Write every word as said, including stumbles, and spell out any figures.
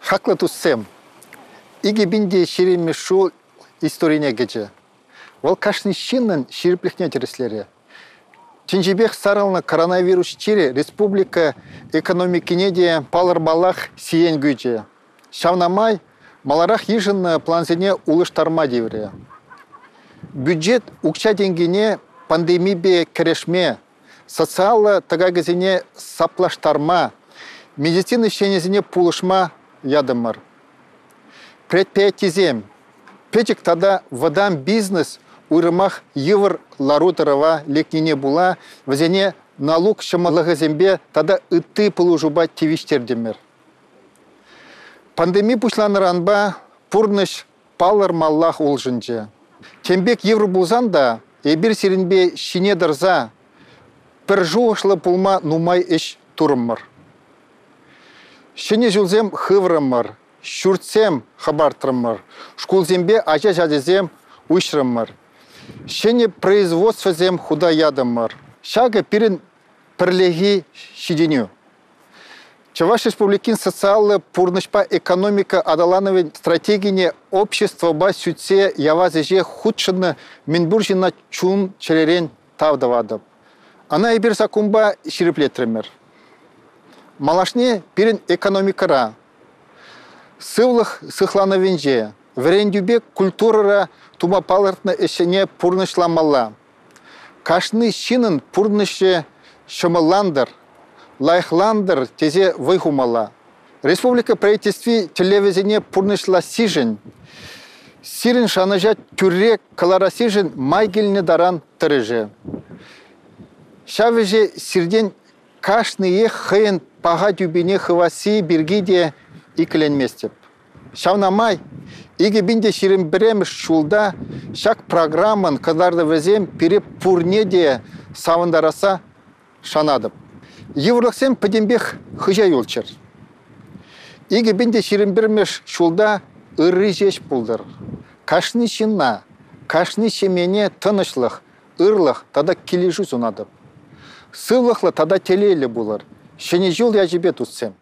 Хакла туссем. Иги бинде шириме шул история гече. Вол кашни шиннен шириплехне тереслере. Тинжибех сарална коронавирус чире республика экономикине де паларбалах сиен гюче. Шавнамай маларах ежин планзене улыштарма девре. Бюджет укча денгене пандемибе керешме, социалы тагагазине саплаштарма, медицина шенезине пулышма ядымыр. Предприятизем. Печек тогда водам бизнес уйрымах евр ларутерова лекнине була, вазене налог шамалагазембе тогда ыты полужубать тивиштердемер. Пандемия пушланыранба пурныш палар маллах улжынче. Тембек евро булзанда, ебір серінбе шине дырза, пір жуышлы пулма нумай іш турыммыр. Шине жүлзем хыврыммыр, шүртсем хабартырыммыр, шкулзембе ажа жадезем уйшрыммыр. Шине производствозем худа ядыммыр. Шага пирин пірлеги шиденю. Чаваш республикин социалы пурнышпа экономика адалановен стратегине общество ба сюце явазеже худшыны минбуржина чун черерен тавдавадып. Она ибир сакумба шириплетремер. Малашне пирин экономикара. Сывлых сыхлановенже. Верендюбе культурара тумапалартна эшене пурнышламала. Кашны шинын пурныше шамаландыр. Лайхландер тезе выхумала. Республика правительстве телевизионе пурнышла сижен. Сирен шанажа тюрре калара сижен майгельне даран тырыже. Шавеже сирден кашные хейн пага дюбине хваси биргиде и кленместеп. Шавнамай иге бинде ширен берем шулда шак программан кадарда везем переп пурнеде савандараса шанадып. Евросем подембех хыжа юлчер. Иге бинде ширенбермеш шулда ыры жеш пулдыр. Кашны шинна, кашны шемене тынышлых, ырлых тада кележу зунадып. Сывлыхлы тада телейлі булыр. Шене жыл я жебе тутсем.